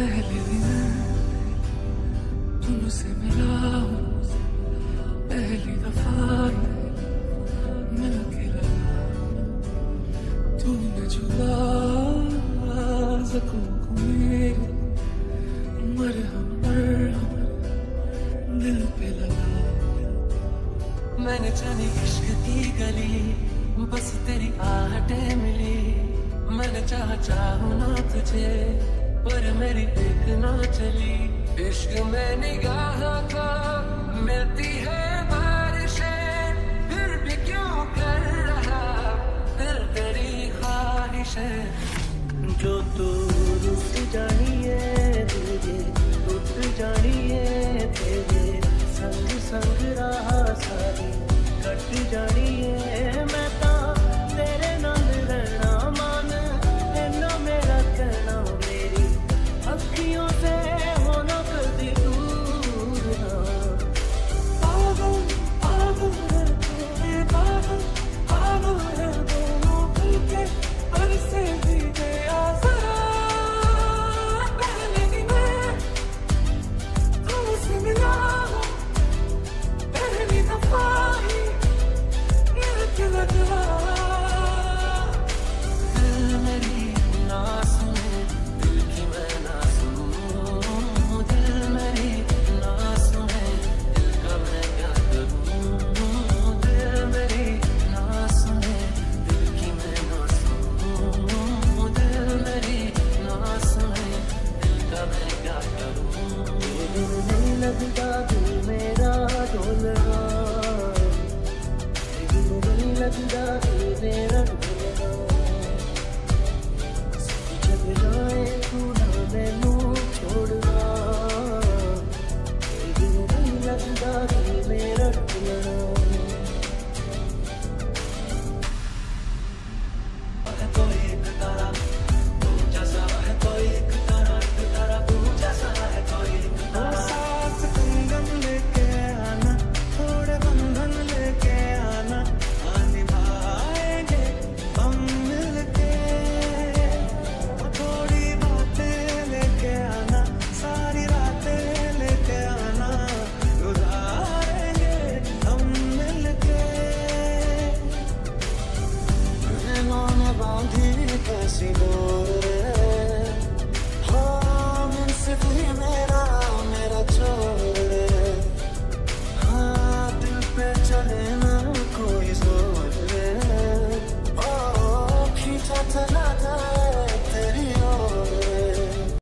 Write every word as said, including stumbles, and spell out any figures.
पहले दिन तुमसे मिला हूँ, पहली दफा मिल के लगा तूने छुआ ज़ख्मों को मेरे, मरहम मरहम दिल पे लगा। मैंने जानी इश्क की गली, बस तेरी आहटें मिली। मैंने चाह चाहूं ना तुझे, पर मेरी एक ना चली। इश्क में निगाह का मिलती है बारिशें, फिर भी क्यों कर रहा दिल तेरी ख्वाहिशें। जो तू रुस जानी है तुझे उठ जानी है, तेरे संग संग राह सारी कट जानी है।